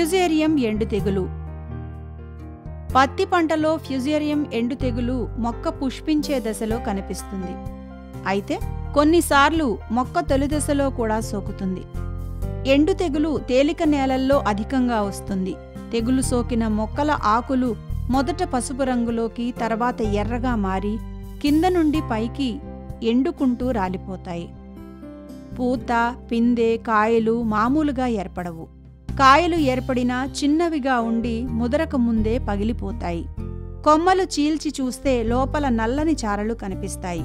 Fusarium ఎండు తెగులు. పత్తి పంటలో ఫ్యూజేరియం ఎండు తెగులు మొక్క పుష్పించే దశలో కనిపిస్తుంది. అయితే కొన్నిసార్లు మొక్క తొలి దశలో కూడా సోకుతుంది. ఎండు తెగులు తేలిక నేలల్లో అధికంగా వస్తుంది. తెగులు సోకిన మొక్కల ఆకులు మొదట పసుపు రంగులోకి, తర్వాత ఎర్రగా మారి కింద నుండి పైకి ఎండుకుంటూ రాలిపోతాయి. పూత, పిందె, కాయలు మామూలుగా ఏర్పడవు. కాయలు ఏర్పడినా చిన్నవిగా ఉండి ముదరక ముందే పగిలిపోతాయి. కొమ్మలు చీల్చి చూస్తే లోపల నల్లని చారలు కనిపిస్తాయి.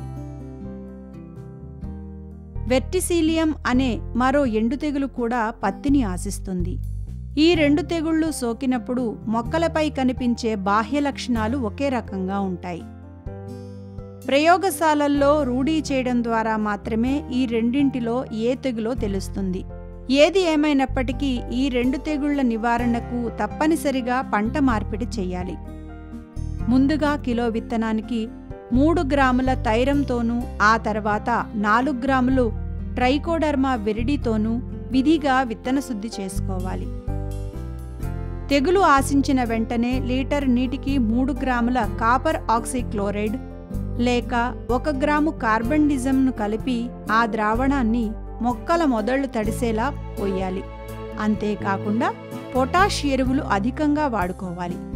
వెర్టిసీలియం అనే మరో ఎండు తెగులు కూడా పత్తిని ఆశిస్తుంది. ఈ రెండు తెగుళ్లు సోకినప్పుడు మొక్కలపై కనిపించే బాహ్య లక్షణాలు ఒకే రకంగా ఉంటాయి. ప్రయోగశాలల్లో రూఢీ చేయడం ద్వారా మాత్రమే ఈ రెండింటిలో ఏ తెగులో తెలుస్తుంది. ఏది ఏమైనప్పటికీ ఈ రెండు తెగుళ్ల నివారణకు తప్పనిసరిగా పంట మార్పిడి చెయ్యాలి. ముందుగా కిలో విత్తనానికి 3 గ్రాముల థైరంతోనూ, ఆ తర్వాత 4 గ్రాములు ట్రైకోడర్మా విరిడితోనూ విధిగా విత్తన శుద్ధి చేసుకోవాలి. తెగులు ఆశించిన వెంటనే లీటర్ నీటికి 3 గ్రాముల కాపర్ ఆక్సీక్లోరైడ్ లేక 1 గ్రాము కార్బండిజంను కలిపి ఆ ద్రావణాన్ని మొక్కల మొదళ్లు తడిసేలా పోయాలి. అంతేకాకుండా పొటాష్ ఎరువులు అధికంగా వాడుకోవాలి.